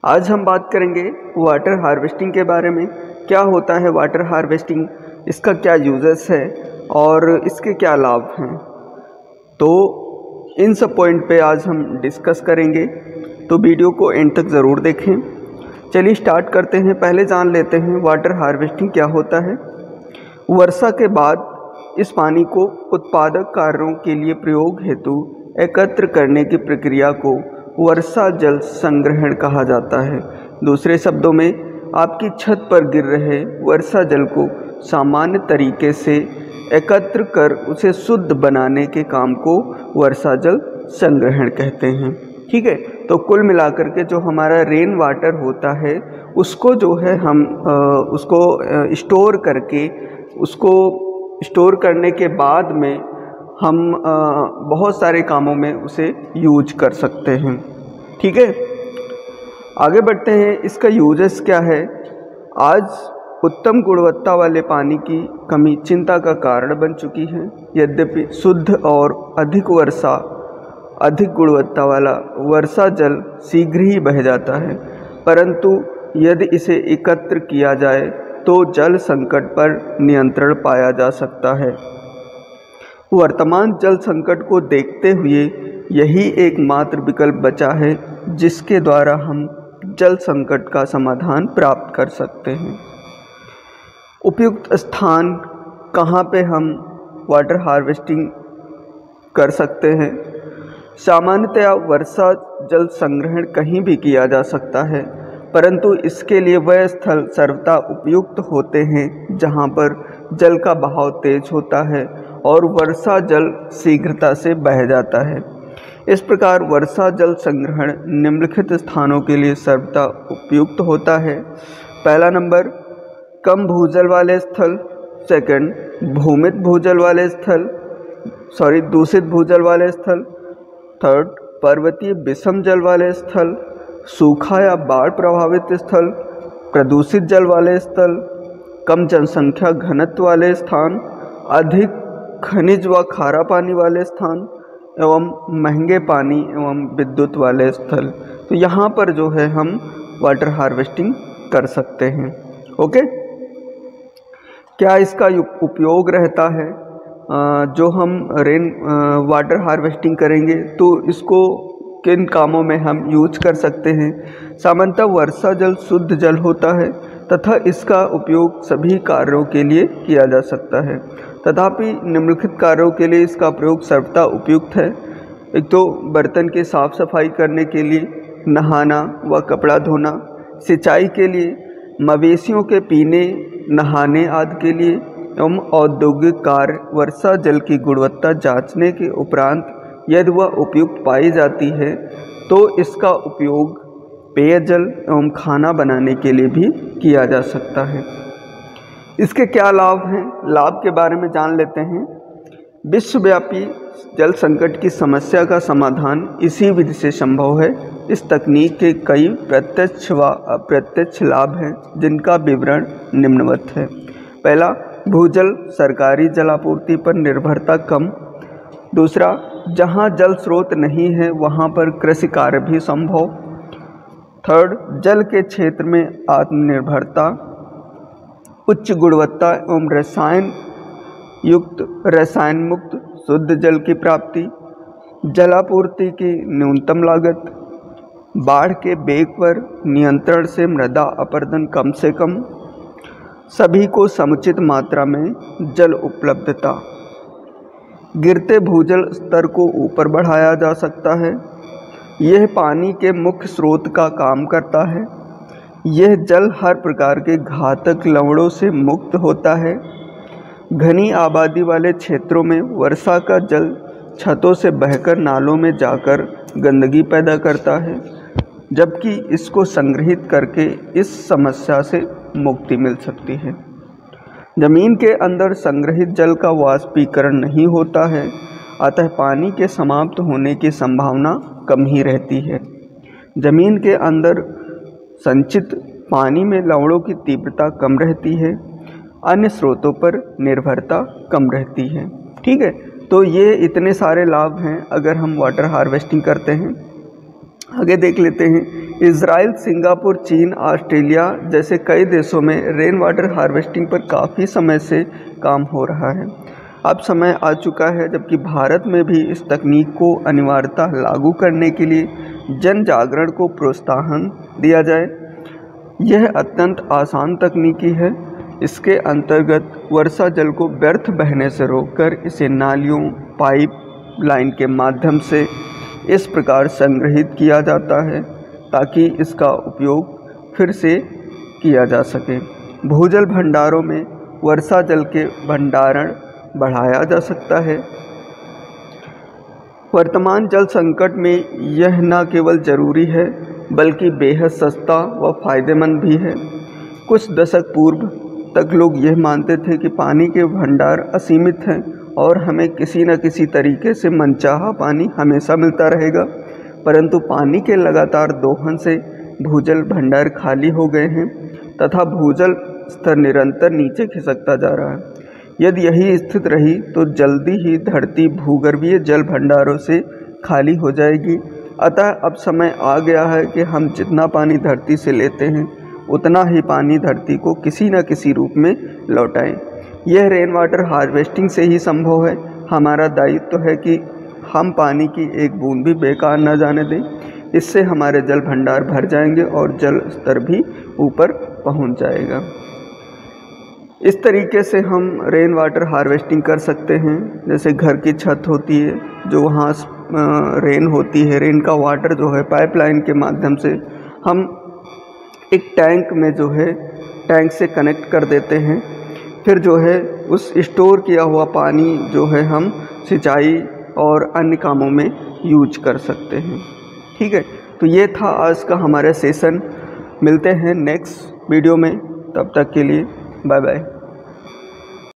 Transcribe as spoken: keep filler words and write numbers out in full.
आज हम बात करेंगे वाटर हार्वेस्टिंग के बारे में। क्या होता है वाटर हार्वेस्टिंग, इसका क्या यूजेस है और इसके क्या लाभ हैं, तो इन सब पॉइंट पे आज हम डिस्कस करेंगे, तो वीडियो को एंड तक ज़रूर देखें। चलिए स्टार्ट करते हैं। पहले जान लेते हैं वाटर हार्वेस्टिंग क्या होता है। वर्षा के बाद इस पानी को उत्पादक कार्यों के लिए प्रयोग हेतु एकत्र करने की प्रक्रिया को वर्षा जल संग्रहण कहा जाता है। दूसरे शब्दों में आपकी छत पर गिर रहे वर्षा जल को सामान्य तरीके से एकत्र कर उसे शुद्ध बनाने के काम को वर्षा जल संग्रहण कहते हैं। ठीक है, तो कुल मिलाकर के जो हमारा रेन वाटर होता है उसको जो है हम आ, उसको आ, स्टोर करके उसको स्टोर करने के बाद में हम आ, बहुत सारे कामों में उसे यूज कर सकते हैं। ठीक है, आगे बढ़ते हैं। इसका यूजेस क्या है। आज उत्तम गुणवत्ता वाले पानी की कमी चिंता का कारण बन चुकी है। यद्यपि शुद्ध और अधिक वर्षा अधिक गुणवत्ता वाला वर्षा जल शीघ्र ही बह जाता है, परंतु यदि इसे एकत्र किया जाए तो जल संकट पर नियंत्रण पाया जा सकता है। वर्तमान जल संकट को देखते हुए यही एकमात्र विकल्प बचा है जिसके द्वारा हम जल संकट का समाधान प्राप्त कर सकते हैं। उपयुक्त स्थान कहाँ पे हम वाटर हार्वेस्टिंग कर सकते हैं। सामान्यतया वर्षा जल संग्रहण कहीं भी किया जा सकता है, परंतु इसके लिए वह स्थल सर्वथा उपयुक्त होते हैं जहाँ पर जल का बहाव तेज होता है और वर्षा जल शीघ्रता से बह जाता है। इस प्रकार वर्षा जल संग्रहण निम्नलिखित स्थानों के लिए सर्वथा उपयुक्त होता है। पहला नंबर, कम भूजल वाले स्थल। सेकंड, भूमित भूजल वाले स्थल सॉरी दूषित भूजल वाले स्थल। थर्ड, पर्वतीय विषम जल वाले स्थल। सूखा या बाढ़ प्रभावित स्थल। प्रदूषित जल वाले स्थल। कम जनसंख्या घनत्व वाले स्थान। अधिक खनिज व खारा पानी वाले स्थान एवं महंगे पानी एवं विद्युत वाले स्थल। तो यहाँ पर जो है हम वाटर हार्वेस्टिंग कर सकते हैं। ओके, क्या इसका उपयोग रहता है। जो हम रेन वाटर हार्वेस्टिंग करेंगे तो इसको किन कामों में हम यूज कर सकते हैं। सामान्यतः वर्षा जल शुद्ध जल होता है तथा इसका उपयोग सभी कार्यों के लिए किया जा सकता है, तथापि निम्नलिखित कार्यों के लिए इसका प्रयोग सर्वथा उपयुक्त है। एक तो बर्तन की साफ सफाई करने के लिए, नहाना व कपड़ा धोना, सिंचाई के लिए, मवेशियों के पीने नहाने आदि के लिए एवं औद्योगिक कार्य। वर्षा जल की गुणवत्ता जांचने के उपरांत यदि वह उपयुक्त पाई जाती है तो इसका उपयोग पेयजल एवं खाना बनाने के लिए भी किया जा सकता है। इसके क्या लाभ हैं, लाभ के बारे में जान लेते हैं। विश्वव्यापी जल संकट की समस्या का समाधान इसी विधि से संभव है। इस तकनीक के कई प्रत्यक्ष व अप्रत्यक्ष लाभ हैं जिनका विवरण निम्नवत है। पहला, भूजल सरकारी जलापूर्ति पर निर्भरता कम। दूसरा, जहां जल स्रोत नहीं है वहां पर कृषि कार्य भी संभव। थर्ड, जल के क्षेत्र में आत्मनिर्भरता। उच्च गुणवत्ता एवं रसायन युक्त रसायन मुक्त शुद्ध जल की प्राप्ति। जलापूर्ति की न्यूनतम लागत। बाढ़ के वेग पर नियंत्रण से मृदा अपरदन कम से कम। सभी को समुचित मात्रा में जल उपलब्धता। गिरते भूजल स्तर को ऊपर बढ़ाया जा सकता है। यह पानी के मुख्य स्रोत का काम करता है। यह जल हर प्रकार के घातक लवणों से मुक्त होता है। घनी आबादी वाले क्षेत्रों में वर्षा का जल छतों से बहकर नालों में जाकर गंदगी पैदा करता है, जबकि इसको संग्रहित करके इस समस्या से मुक्ति मिल सकती है। जमीन के अंदर संग्रहित जल का वाष्पीकरण नहीं होता है, अतः पानी के समाप्त होने की संभावना कम ही रहती है। जमीन के अंदर संचित पानी में लवणों की तीव्रता कम रहती है। अन्य स्रोतों पर निर्भरता कम रहती है। ठीक है, तो ये इतने सारे लाभ हैं अगर हम वाटर हार्वेस्टिंग करते हैं। आगे देख लेते हैं। इज़राइल, सिंगापुर, चीन, ऑस्ट्रेलिया जैसे कई देशों में रेन वाटर हार्वेस्टिंग पर काफ़ी समय से काम हो रहा है। अब समय आ चुका है जबकि भारत में भी इस तकनीक को अनिवार्यता लागू करने के लिए जन जागरण को प्रोत्साहन दिया जाए। यह अत्यंत आसान तकनीकी है। इसके अंतर्गत वर्षा जल को व्यर्थ बहने से रोककर इसे नालियों, पाइप लाइन के माध्यम से इस प्रकार संग्रहित किया जाता है ताकि इसका उपयोग फिर से किया जा सके। भूजल भंडारों में वर्षा जल के भंडारण बढ़ाया जा सकता है। वर्तमान जल संकट में यह न केवल ज़रूरी है बल्कि बेहद सस्ता व फायदेमंद भी है। कुछ दशक पूर्व तक लोग यह मानते थे कि पानी के भंडार असीमित हैं और हमें किसी न किसी तरीके से मनचाहा पानी हमेशा मिलता रहेगा, परंतु पानी के लगातार दोहन से भूजल भंडार खाली हो गए हैं तथा भूजल स्तर निरंतर नीचे खिसकता जा रहा है। यदि यही स्थिति रही तो जल्दी ही धरती भूगर्भीय जल भंडारों से खाली हो जाएगी। अतः अब समय आ गया है कि हम जितना पानी धरती से लेते हैं उतना ही पानी धरती को किसी न किसी रूप में लौटाएं। यह रेन वाटर हार्वेस्टिंग से ही संभव है। हमारा दायित्व तो है कि हम पानी की एक बूंद भी बेकार न जाने दें। इससे हमारे जल भंडार भर जाएंगे और जल स्तर भी ऊपर पहुंच जाएगा। इस तरीके से हम रेन वाटर हार्वेस्टिंग कर सकते हैं। जैसे घर की छत होती है, जो वहाँ रेन होती है, रेन का वाटर जो है पाइपलाइन के माध्यम से हम एक टैंक में जो है टैंक से कनेक्ट कर देते हैं। फिर जो है उस स्टोर किया हुआ पानी जो है हम सिंचाई और अन्य कामों में यूज कर सकते हैं। ठीक है, तो ये था आज का हमारा सेशन। मिलते हैं नेक्स्ट वीडियो में, तब तक के लिए बाय बाय।